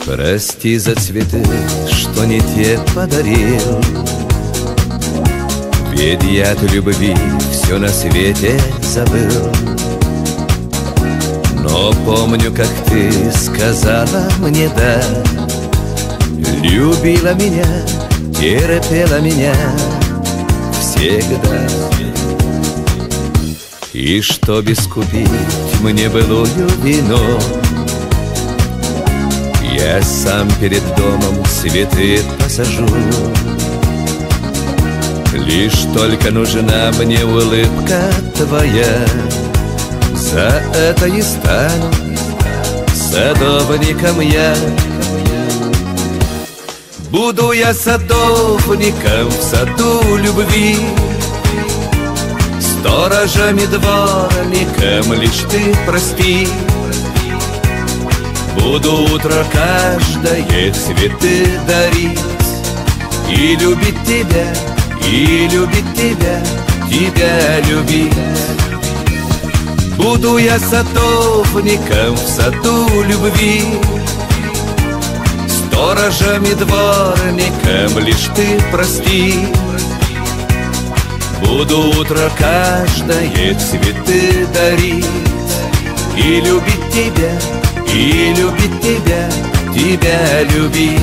Прости за цветы, что не те подарил, ведь я от любви все на свете забыл. Но помню, как ты сказала мне «да», любила меня, терпела меня всегда. И чтоб искупить мне былую вину, я сам перед домом цветы посажу. Лишь только нужна мне улыбка твоя, за это и стану садовником я. Буду я садовником в саду любви, сторожем и дворником, лишь ты прости. Буду утро каждое цветы дарить и любить тебя, и любить тебя, тебя любить. Буду я садовником в саду любви, сторожем и дворником, лишь ты прости. Буду утро каждое цветы дарить и любить тебя, и любить тебя, тебя любить.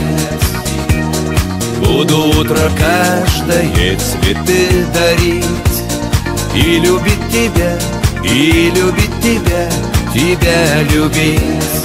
Буду утро каждое цветы дарить и любить тебя, и любить тебя, тебя любить.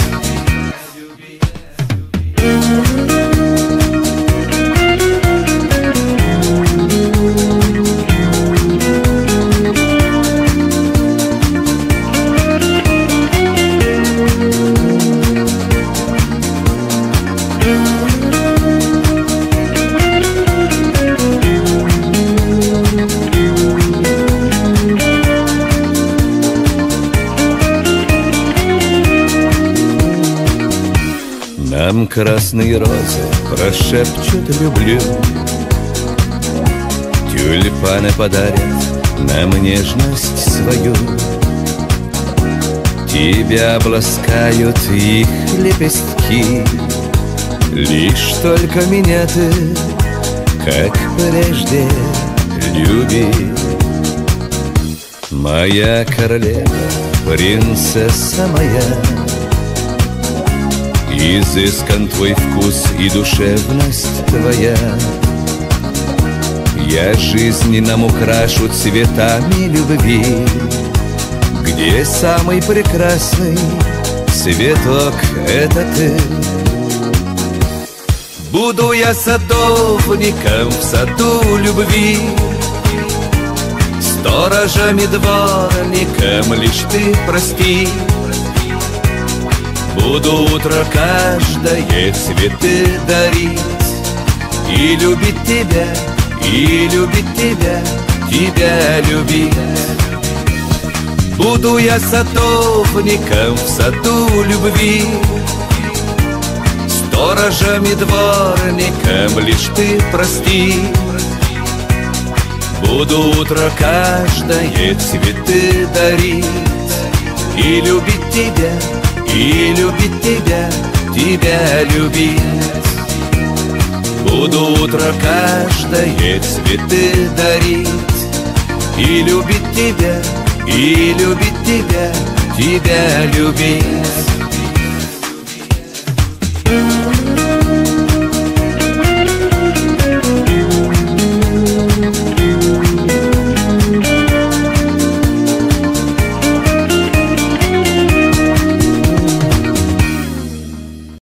Нам красные розы прошепчут «люблю», тюльпаны подарят нам нежность свою. Тебя обласкают их лепестки, лишь только меня ты, как прежде, люби. Моя королева, принцесса моя, изыскан твой вкус и душевность твоя. Я жизнь нам украшу цветами любви, где самый прекрасный цветок — это ты. Буду я садовником в саду любви, сторожем и дворником, лишь ты прости. Буду утро каждое цветы дарить и любить тебя, и любить тебя, тебя любить. Буду я садовником в саду любви, сторожем и дворником, лишь ты прости. Буду утро каждое цветы дарить и любить тебя, и любить тебя, тебя любить. Буду утро каждое цветы дарить и любить тебя, и любить тебя, тебя любить.